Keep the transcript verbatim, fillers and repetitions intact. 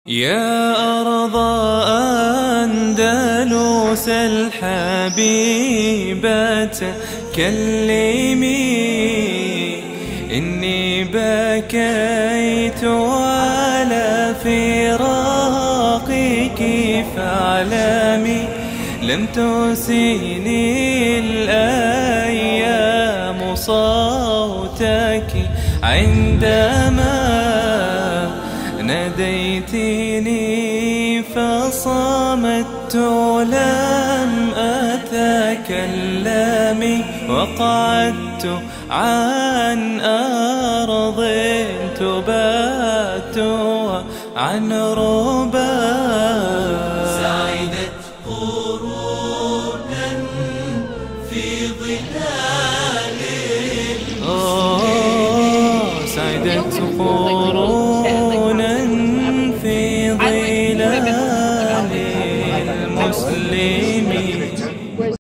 يا أرض أندلس الحبيبة كلمي، إني بكيت على فراقك فاعلمي، لم تسيني الأيام صوتك عندما ناديتني فصمت لم أتكلم، وقعدت عن أرض تبات عن ربا. سعدت قرونا في ظلال المسلمين، سعدت قرونا في ظلال المسلمين.